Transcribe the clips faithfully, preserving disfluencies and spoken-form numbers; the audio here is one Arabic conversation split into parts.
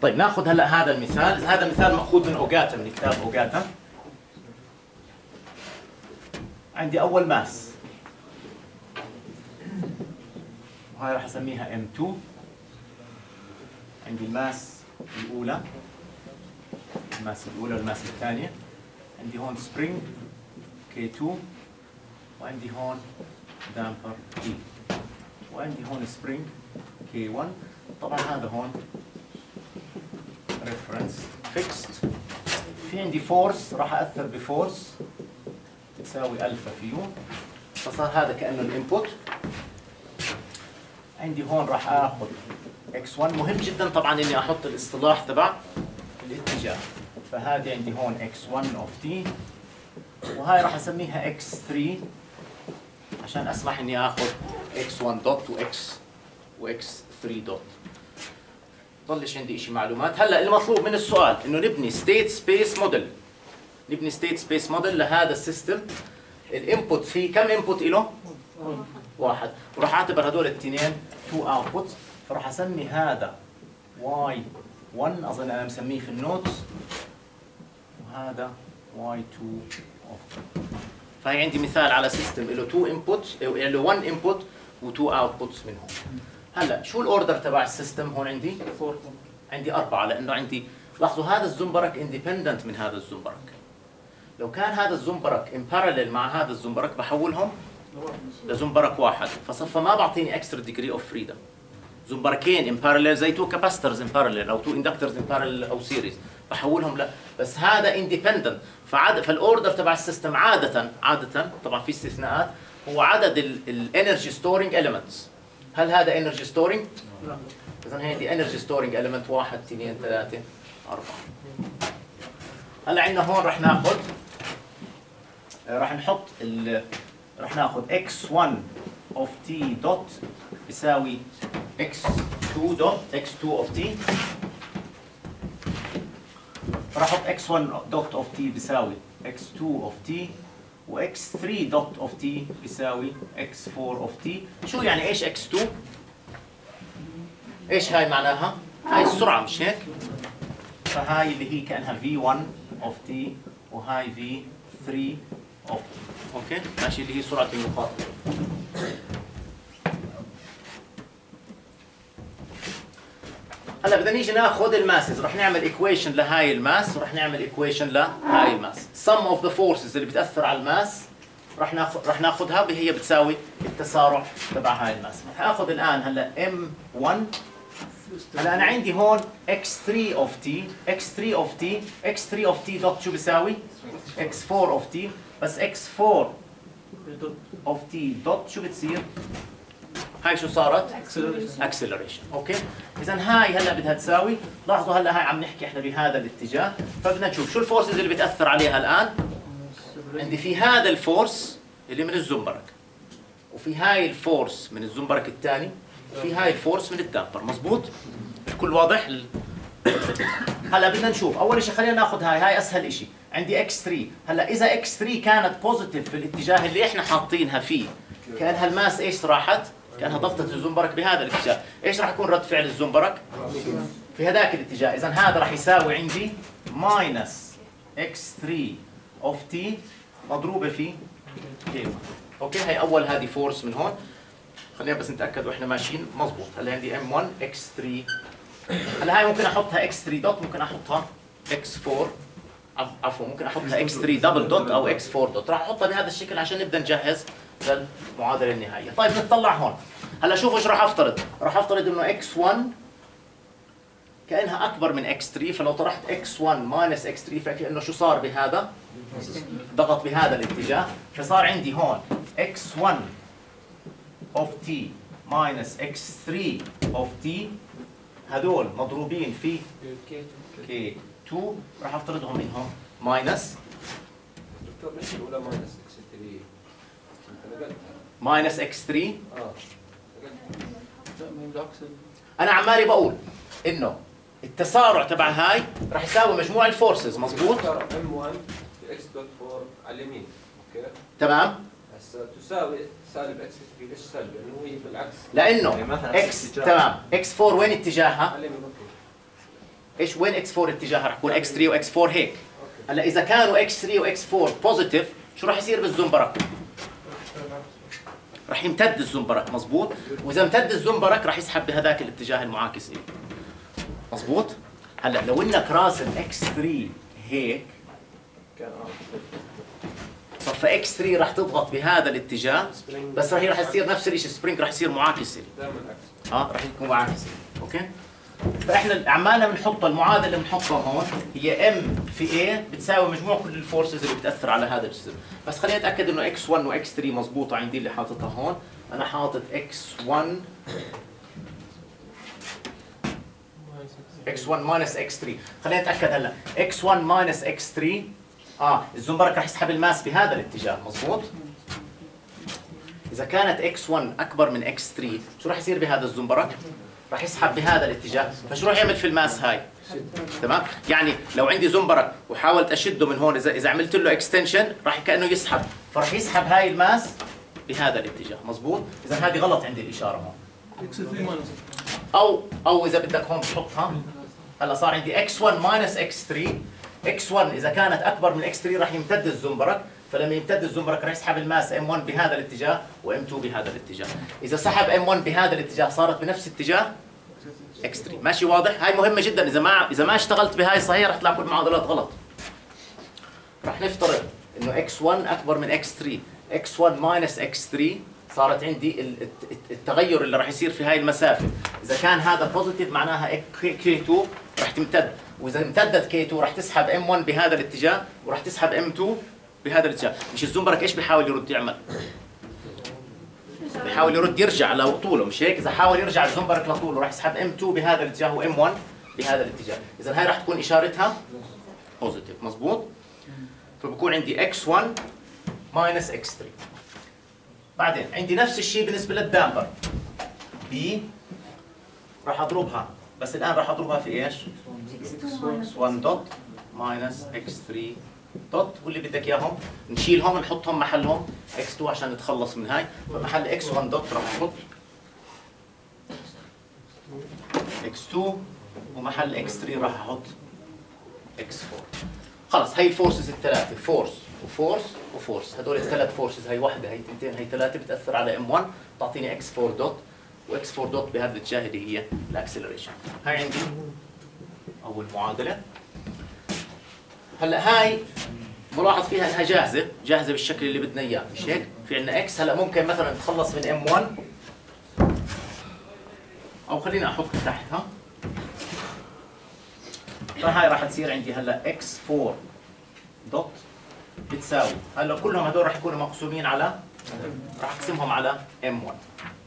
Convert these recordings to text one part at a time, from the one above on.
طيب ناخذ هلا هذا المثال، هذا المثال ماخوذ من اوغاتا، من كتاب اوغاتا. عندي اول ماس، وهاي راح اسميها إم تو. عندي الماس الاولى، الماس الاولى والماس الثانيه. عندي هون سبرينج كي تو، وعندي هون دامبر اي، وعندي هون سبرينج كي ون. طبعا هذا هون ريفرنس فيكست. في عندي فورس راح اثر بفورس تساوي الفا في يو، فصار هذا كانه الانبوت. عندي هون راح اخذ إكس ون. مهم جدا طبعا اني احط الاصطلاح تبع الاتجاه، فهذه عندي هون إكس ون اوف تي، وهاي راح اسميها إكس ثري عشان اسمح اني اخذ إكس ون دوت واكس واكس ثري دوت. ضلش عندي شيء معلومات. هلا المطلوب من السؤال انه نبني ستيت سبيس موديل، نبني ستيت سبيس موديل لهذا السيستم. الانبوت فيه كم انبوت له؟ واحد، وراح اعتبر هذول الاثنين تو اوتبوت، فراح اسمي هذا واي ون، اظن انا مسميه في النوتس، وهذا واي تو اوف. فهي عندي مثال على سيستم له تو انبوتس، له ون انبوت وتو اوتبوتس منهم. هلا شو الاوردر تبع السيستم هون؟ عندي عندي اربعه، لانه عندي لاحظوا هذا الزنبرك اندبندنت من هذا الزنبرك. لو كان هذا الزنبرك ان باراليل مع هذا الزنبرك بحولهم لزنبرك واحد، فصفى ما بعطيني اكسترا ديجري اوف فريدم. زنبركين ان باراليل زي تو كاباسترز ان باراليل او تو اندكترز ان باراليل او سيريز، بحولهم لا، بس هذا اندبندنت. فعاد فالاوردر تبع السيستم عاده عاده طبعا في استثناءات، هو عدد الانرجي ستورينج اليمنتس. هل هذا انرجي ستورينج؟ لا. اذا هي انرجي ستورينج اليمنت واحد اثنين ثلاثه اربعه. هلا عندنا هون رح ناخذ رح نحط ال رح ناخذ إكس ون اوف تي دوت بيساوي إكس تو دوت إكس تو اوف تي. راح احط إكس ون دوت اوف تي بيساوي إكس تو اوف تي، و إكس ثري دوت اوف تي بيساوي إكس فور اوف تي. شو يعني ايش إكس تو؟ ايش هاي معناها؟ هاي السرعة مش هيك؟ فهاي اللي هي كأنها في ون اوف تي، وهاي في ثري اوف تي. اوكي؟ ماشي، اللي هي سرعة المخاطب. هلا بدنا نيجي ناخذ الماسز، رح نعمل ايكويشن لهاي الماس، ورح نعمل ايكويشن لهاي الماس. sum of the forces اللي بتاثر على الماس رح ناخذ رح ناخذها هي بتساوي التسارع تبع هاي الماس. رح اخذ الان هلا إم ون. هلا انا عندي هون إكس ثري اوف تي، إكس ثري اوف تي، إكس ثري اوف تي دوت شو بيساوي؟ إكس فور اوف تي، بس إكس فور اوف تي دوت شو بتصير؟ هاي شو صارت؟ اكسلريشن. اوكي؟ اذا هاي هلا بدها تساوي، لاحظوا هلا هاي عم نحكي احنا بهذا الاتجاه، فبدنا نشوف شو الفورسز اللي بتاثر عليها الان. عندي في هذا الفورس اللي من الزنبرك، وفي هاي الفورس من الزنبرك الثاني، وفي هاي الفورس من الدامبر. مزبوط؟ الكل واضح؟ هلا بدنا نشوف اول شيء، خلينا ناخذ هاي هاي اسهل شيء. عندي إكس ثري. هلا اذا إكس ثري كانت بوزيتيف في الاتجاه اللي احنا حاطينها فيه، كانها الماس ايش راحت؟ كانها ضغطت الزنبرك بهذا الاتجاه. ايش راح يكون رد فعل الزنبرك؟ في هذاك الاتجاه. اذا هذا راح يساوي عندي ماينس إكس ثري اوف تي مضروبه في كي. اوكي؟ هي اول هذه فورس من هون. خلينا بس نتاكد واحنا ماشيين مضبوط. هلا عندي إم ون إكس ثري. هلا هاي ممكن احطها إكس ثري دوت، ممكن احطها إكس فور، عفوا ممكن احطها إكس ثري دبل دوت او إكس فور دوت. راح احطها بهذا الشكل عشان نبدا نجهز للمعادله النهائيه. طيب نطلع هون. هلا شوفوا ايش راح افترض. راح افترض انه إكس ون كانها اكبر من إكس ثري، فلو طرحت إكس ون ماينس إكس ثري فكأنه شو صار بهذا؟ ضغط بهذا الاتجاه، فصار عندي هون إكس ون اوف تي ماينس إكس ثري اوف تي، هذول مضروبين في كي تو. راح افترضهم انهم ماينس دكتور مش الاولى ماينس إكس ثري، انت نقلتها ماينس إكس ثري. اه انا عمالي بقول انه التسارع تبع هاي راح يساوي مجموع الفورسز. مضبوط؟ إم ون في إكس دوت فور على اليمين. اوكي تمام. هسه تساوي سالب إكس ثري. ليش سالب؟ لانه هي بالعكس، لانه إكس تمام إكس فور وين اتجاهها؟ على اليمين. اوكي ايش وين اكس أربعة اتجاهها؟ رح يكون اكس ثلاثة واكس أربعة هيك. هلا اذا كانوا اكس ثلاثة واكس أربعة بوزيتيف شو رح يصير بالزنبرك؟ رح يمتد الزنبرك مزبوط، واذا امتد الزنبرك رح يسحب بهذاك الاتجاه المعاكس له مزبوط. هلا لو انك راسم اكس ثلاثة هيك صفى اكس ثلاثة رح تضغط بهذا الاتجاه، بس رح رح يصير نفس الشيء، سبرينج رح يصير معاكس له. دائما عكس. اه رح يكون معاكس له. اوكي، فاحنا عمالنا بنحط المعادله اللي بنحطها هون هي ام في A بتساوي مجموع كل الفورسز اللي بتاثر على هذا الجسم. بس خليني اتاكد انه اكس واحد واكس ثلاثة مضبوطه عندي اللي حاططها هون. انا حاطط اكس واحد اكس واحد ماينس اكس ثلاثة. خلينا نتاكد هلا اكس واحد ماينس اكس ثلاثة اه الزنبرك رح يسحب الماس بهذا الاتجاه مضبوط. اذا كانت اكس واحد اكبر من اكس ثلاثة شو رح يصير بهذا الزنبرك؟ رح يسحب بهذا الاتجاه، فشو رح يعمل في الماس هاي؟ تمام؟ يعني لو عندي زنبرك وحاولت اشده من هون، اذا اذا عملت له اكستنشن رح كانه يسحب، فرح يسحب هاي الماس بهذا الاتجاه مضبوط. اذا هذه غلط عندي الاشاره هون. او او اذا بدك هون بتحطها هلا صار عندي اكس واحد ماينس اكس ثلاثة. اكس واحد اذا كانت اكبر من اكس ثلاثة رح يمتد الزنبرك، فلما يمتد الزنبرك رح يسحب الماس ام واحد بهذا الاتجاه وام اثنين بهذا الاتجاه. اذا سحب ام واحد بهذا الاتجاه صارت بنفس اتجاه اكس ثلاثة. ماشي واضح؟ هاي مهمه جدا، اذا ما اذا ما اشتغلت بهاي صحيح رح تطلع كل المعادلات غلط. رح نفترض انه اكس واحد اكبر من اكس ثلاثة، اكس واحد ماينس اكس ثلاثة صارت عندي التغير اللي رح يصير في هاي المسافه. اذا كان هذا بوزيتيف معناها كي اثنين رح تمتد، واذا امتدت كي اثنين رح تسحب ام واحد بهذا الاتجاه ورح تسحب ام اثنين بهذا الاتجاه. مش الزنبرك ايش بيحاول يرد يعمل؟ بيحاول يرد يرجع لطوله، مش هيك؟ اذا حاول يرجع الزنبرك لطوله رح يسحب ام اثنين بهذا الاتجاه وام واحد بهذا الاتجاه. اذا هاي رح تكون اشارتها بوزيتيف مزبوط. فبكون عندي اكس واحد ماينس اكس ثلاثة. بعدين عندي نفس الشيء بالنسبه للدامبر بي، راح اضربها بس الان راح اضربها في ايش؟ اكس واحد دوت ماينس اكس ثلاثة دوت، واللي بدك اياهم نشيلهم نحطهم محلهم اكس اثنين عشان نتخلص من هاي. فمحل اكس واحد دوت راح احط اكس اثنين ومحل اكس ثلاثة راح احط اكس أربعة. خلص هي الفورسز الثلاثه، فورس وفورس وفورس، هدول الثلاث فورسز، هي واحده هي اثنتين هي ثلاثه بتاثر على ام واحد تعطيني اكس أربعة دوت، واكس أربعة دوت بهذا الاتجاه اللي هي الاكسلريشن. هاي عندي اول معادله. هلا هاي ملاحظ فيها انها جاهزه، جاهزه بالشكل اللي بدنا اياه، مش هيك؟ في عندنا اكس. هلا ممكن مثلا نتخلص من ام واحد او خلينا احط تحتها، فهاي راح تصير عندي هلا اكس أربعة دوت بتساوي، هلا كلهم هدول راح يكونوا مقسومين على، راح اقسمهم على ام واحد،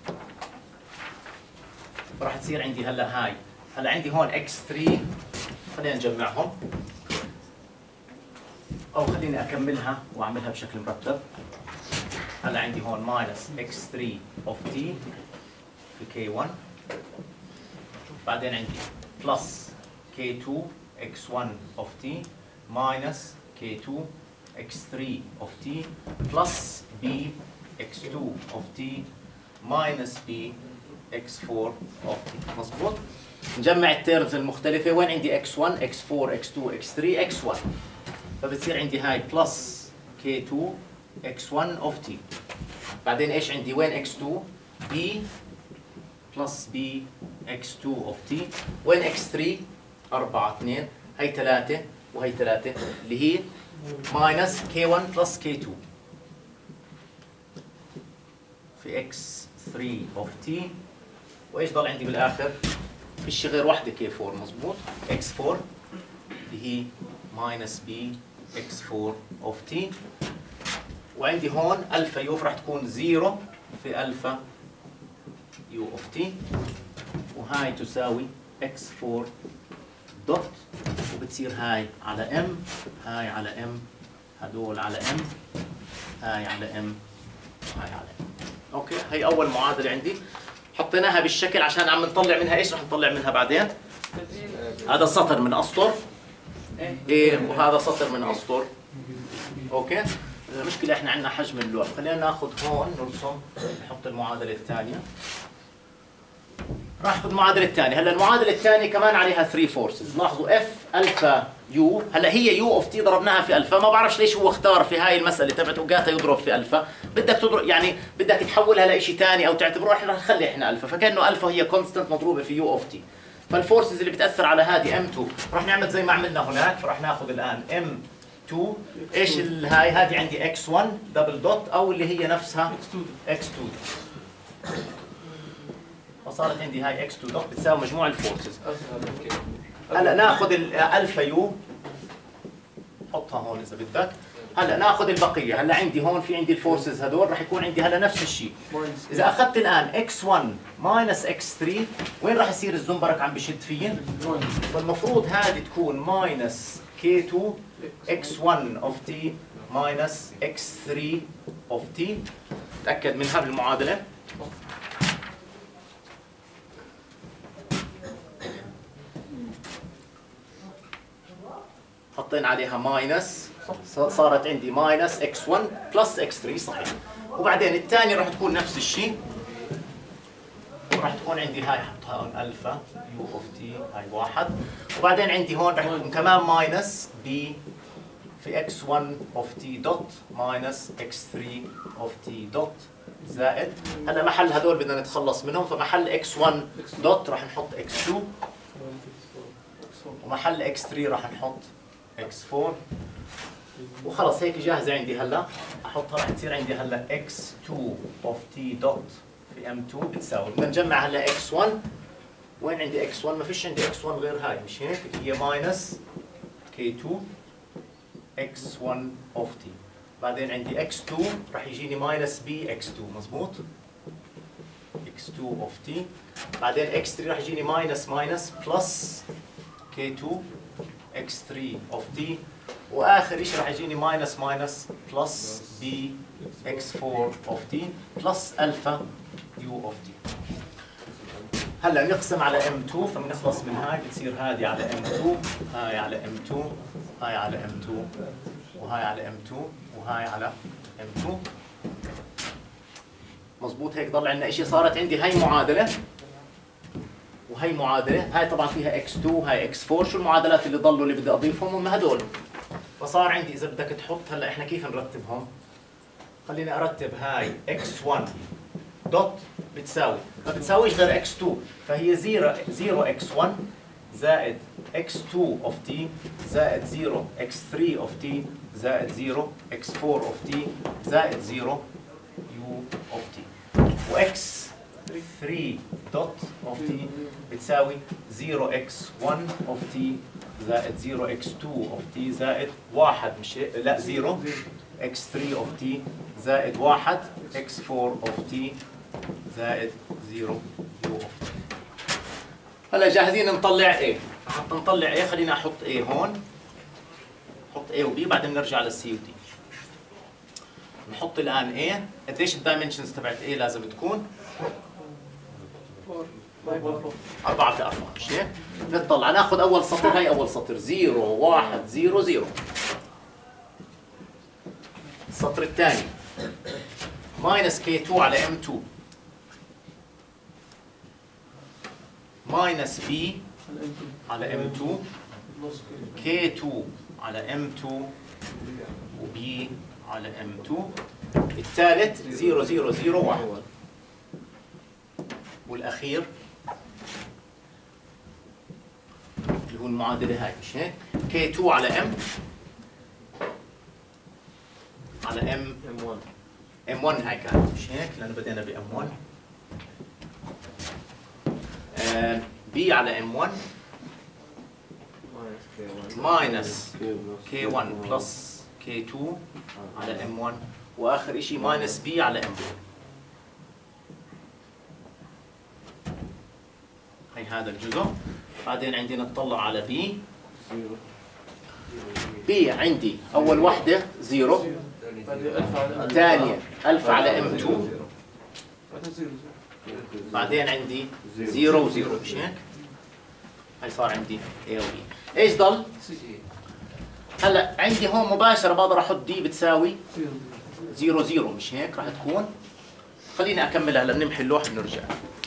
راح تصير عندي هلا هاي، هلا عندي هون اكس ثلاثة، خلينا نجمعهم او خليني اكملها واعملها بشكل مرتب. هلا عندي هون ماينس اكس ثلاثة اوف تي في كي واحد، بعدين عندي بلس كي اثنين اكس واحد اوف تي ماينس كي اثنين اكس ثلاثة اوف تي بلس بي اكس اثنين اوف تي ماينس بي اكس أربعة اوف تي. مظبوط؟ نجمع التيرمز المختلفة، وين عندي اكس واحد اكس أربعة اكس اثنين اكس ثلاثة اكس واحد، فبتصير عندي هاي بلس كي اثنين اكس واحد اوف تي. بعدين ايش عندي؟ وين اكس اثنين؟ بي بلس بي اكس اثنين اوف تي. وين اكس ثلاثة؟ أربعة اثنين، هي ثلاثة وهي ثلاثة اللي هي ماينس كي واحد بلس كي اثنين في اكس ثلاثة اوف تي. وايش ضل عندي بالاخر؟ فيش غير وحده كي أربعة مزبوط، اكس أربعة اللي هي ماينس بي اكس أربعة اوف تي. وعندي هون الفا يو راح تكون صفر في الفا يو اوف تي، وهاي تساوي اكس أربعة دوت، وبتصير هاي على ام، هاي على ام، هدول على ام، هاي على ام، هاي على ام. اوكي، هي اول معادله عندي حطيناها بالشكل عشان عم نطلع منها ايش؟ رح نطلع منها بعدين هذا سطر من اسطر ايه، وهذا سطر من اسطر. اوكي، المشكله احنا عندنا حجم اللوح، خلينا ناخذ هون نرسم، نحط المعادله الثانيه. راح اخذ المعادله الثانيه. هلا المعادله الثانيه كمان عليها ثلاث فورسز. لاحظوا اف الفا يو، هلا هي يو اوف تي ضربناها في الفا، ما بعرفش ليش هو اختار في هاي المساله تبعت اوقاتها يضرب في الفا، بدك تضرب يعني بدك تحولها لشيء ثاني او تعتبره احنا رح نخلي احنا الفا، فكانه الفا هي كونستنت مضروبه في يو اوف تي. فالفورسز اللي بتاثر على هذه ام اثنين رح نعمل زي ما عملنا هناك، فرح ناخذ الان ام اثنين ايش هاي هذه عندي اكس واحد دبل دوت او اللي هي نفسها اكس اثنين، فصارت عندي هاي اكس اثنين دوت بتساوي مجموع الفورسز. هلا ناخذ الالفا يو حطها هون اذا بدك. هلا ناخذ البقيه. هلا عندي هون في عندي الفورسز هذول رح يكون عندي هلا نفس الشيء. اذا اخذت الان اكس واحد ماينس اكس ثلاثة وين رح يصير الزنبرك عم بشد فيه؟ فالمفروض هذه تكون ماينس كي اثنين اكس واحد اوف تي ماينس اكس ثلاثة اوف تي. تاكد منها بالمعادله. حطينا عليها ماينس، صارت عندي ماينس اكس واحد بلس اكس ثلاثة صحيح. وبعدين الثانية راح تكون نفس الشيء، راح تكون عندي هاي حطها هون الفا يو اوف تي هاي واحد، وبعدين عندي هون راح يكون كمان ماينس بي في اكس واحد اوف تي دوت ماينس اكس ثلاثة اوف تي دوت زائد. هلا محل هذول بدنا نتخلص منهم، فمحل اكس واحد دوت راح نحط اكس اثنين ومحل اكس ثلاثة راح نحط اكس أربعة وخلص هيك جاهزه عندي. هلا احطها راح تصير عندي هلا اكس اثنين اوف تي دوت في ام اثنين بتساوي، بدنا نجمع هلا اكس واحد. وين عندي اكس واحد؟ ما فيش عندي اكس واحد غير هاي مش هيك؟ هي ماينس كي اثنين اكس واحد اوف تي، بعدين عندي اكس اثنين راح يجيني ماينس بي اكس اثنين مضبوط، اكس اثنين اوف تي، بعدين اكس ثلاثة راح يجيني ماينس ماينس بلس كي اثنين اكس ثلاثة اوف تي، واخر شيء راح يجيني ماينس ماينس بلس بي اكس أربعة اوف تي بلس الفا يو اوف تي. هلا نقسم على ام اثنين فبنخلص من هاي، بتصير هذه على ام اثنين، هاي على ام اثنين، هاي على ام اثنين، وهاي على ام اثنين، وهاي على ام اثنين. مضبوط هيك ضل عندنا شيء. صارت عندي هاي معادله وهي معادله، هاي طبعا فيها اكس اثنين وهي اكس أربعة. شو المعادلات اللي ضلوا اللي بدي اضيفهم؟ هم هدول. فصار عندي اذا بدك تحط هلا احنا كيف نرتبهم؟ خليني ارتب هاي اكس واحد دوت بتساوي ما بتساويش غير اكس اثنين، فهي صفر اكس واحد زائد اكس اثنين اوف تي زائد صفر اكس ثلاثة اوف تي زائد صفر اكس أربعة اوف تي زائد صفر يو اوف تي، واكس ثلاثة دوت اوف تي بتساوي صفر اكس واحد اوف تي زائد صفر اكس اثنين اوف تي زائد واحد مش لا صفر اكس ثلاثة اوف تي زائد واحد اكس أربعة اوف تي زائد صفر يو اوف تي. هلا جاهزين نطلع ايه؟ حتى نطلع ايه خلينا احط ايه هون، نحط ايه وبي بعدين نرجع للسي ودي. نحط الان ايه، قديش الدايمنشنز تبعت ايه لازم تكون؟ أربعة في أربعة مش هيك؟ نطلع ناخذ أول سطر، هاي أول سطر صفر واحد صفر صفر. السطر الثاني ماينس كي اثنين على ام اثنين ماينس بي على ام اثنين كي اثنين على ام اثنين وبي على ام اثنين. الثالث صفر صفر صفر واحد، والأخير اللي هو المعادلة هاي مش هيك؟ كي اثنين على ام على ام ام واحد ام واحد هاي كانت مش هيك؟ لأنه بدينا ب ام واحد. آه بي على ام واحد ماينس كي واحد بلس كي اثنين على ام واحد، وآخر شيء ماينس بي على ام واحد. هي هذا الجزء. بعدين عندي نطلع على بي. بي عندي أول وحدة صفر، ثانية ألف على ام اثنين، بعدين عندي صفر وصفر مش هيك؟ هي صار عندي A و B. ايش ضل؟ هلا عندي هون مباشرة بقدر أحط دي بتساوي صفر صفر مش هيك؟ راح تكون. خليني أكملها هلا بنمحي اللوح بنرجع.